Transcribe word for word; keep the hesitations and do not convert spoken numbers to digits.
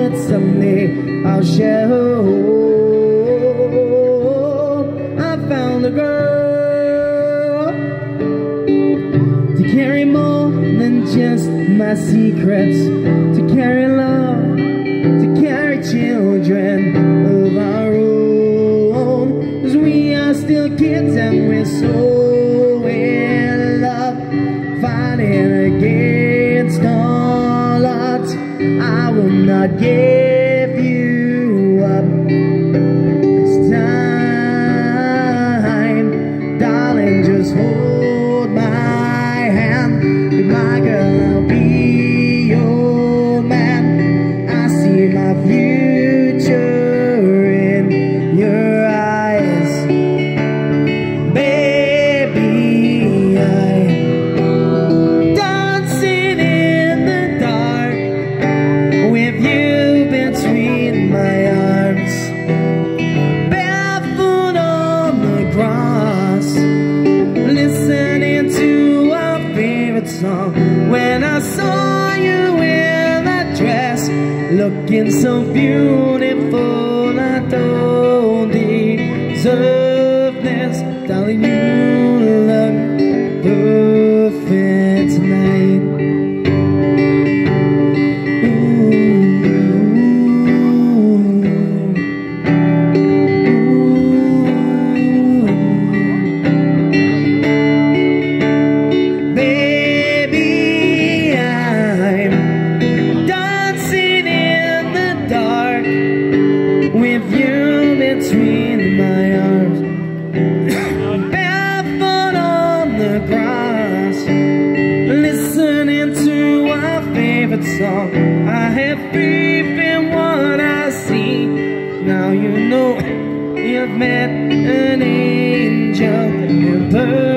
that someday I'll share her home. I found a girl to carry more than just my secrets, to carry love, to carry children of our own. 'Cause we are still kids and we're so in love, fighting against all odds. I will not give you up this time, darling, just hold my hand. Be my girl, I'll be your man. I see my future in your eyes. Baby, I'm dancing in the dark with you between my arms, barefoot on the grass, listening to our favorite song. When I saw you in that dress, looking so beautiful, I don't deserve this. Darling, you look perfect tonight. With you between my arms, barefoot on the grass, listening to our favorite song. I have faith in what I see. Now you know you've met an angel. You're perfect.